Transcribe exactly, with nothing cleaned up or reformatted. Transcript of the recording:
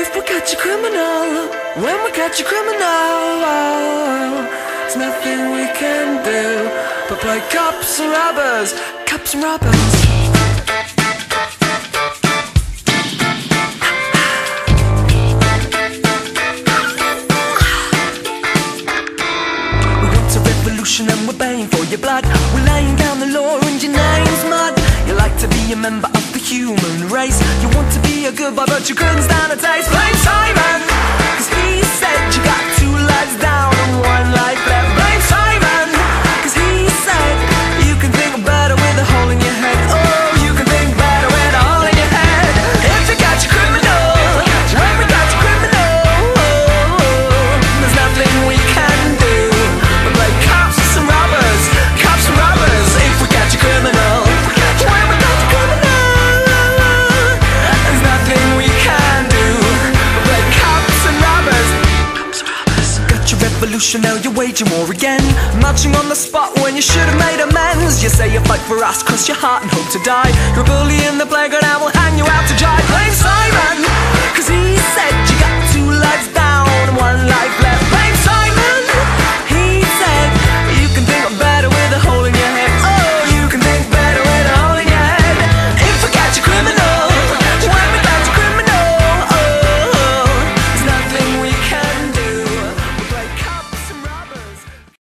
If we catch a criminal, when we catch a criminal, there's nothing we can do but play cops and robbers, cops and robbers. And we're paying for your blood. We're laying down the law and your name's mud. You like to be a member of the human race. You want to be a good boy but you couldn't stand a taste. Blame Simon, cause he said you got two lives down and one life left. Blame Simon, cause he said you can think better with a hole in your head. Oh, you can think better with a hole in your head. If you catch a criminal, when we catch a criminal, there's nothing we can do but play cops and robbers, cops and robbers. If we catch a criminal, when we catch a criminal, there's nothing we can do but play cops and robbers, cops and robbers. Got your revolution, now you're waging war again, marching on the spot when you should have made amends. You say you fight for us, cross your heart and hope to die. You're a bully in the playground and we'll hang you out to dry. Blame Simon,